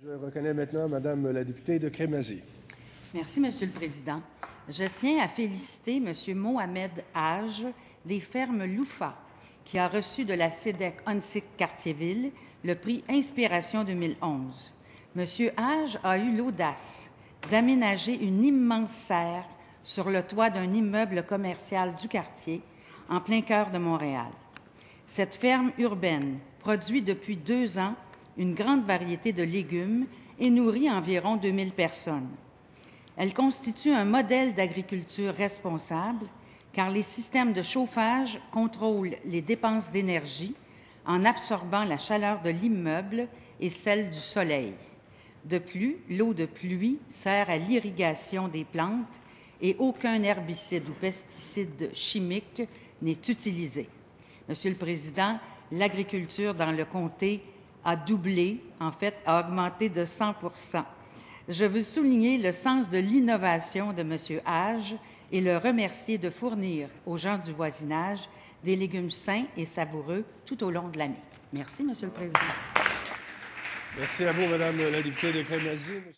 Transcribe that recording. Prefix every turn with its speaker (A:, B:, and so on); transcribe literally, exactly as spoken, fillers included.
A: Je reconnais maintenant Madame la députée de Crémazie.
B: Merci, Monsieur le Président. Je tiens à féliciter M. Mohamed Haj des fermes Loufa, qui a reçu de la CEDEC Onsic-Cartierville le prix Inspiration deux mille onze. M. Haj a eu l'audace d'aménager une immense serre sur le toit d'un immeuble commercial du quartier, en plein cœur de Montréal. Cette ferme urbaine produit depuis deux ans une grande variété de légumes et nourrit environ deux mille personnes. Elle constitue un modèle d'agriculture responsable car les systèmes de chauffage contrôlent les dépenses d'énergie en absorbant la chaleur de l'immeuble et celle du soleil. De plus, l'eau de pluie sert à l'irrigation des plantes et aucun herbicide ou pesticide chimique n'est utilisé. Monsieur le Président, l'agriculture dans le comté a doublé, en fait, a augmenté de cent pour cent. Je veux souligner le sens de l'innovation de M. Haj et le remercier de fournir aux gens du voisinage des légumes sains et savoureux tout au long de l'année. Merci, Monsieur le Président.
A: Merci à vous, Madame la députée de Crémazie.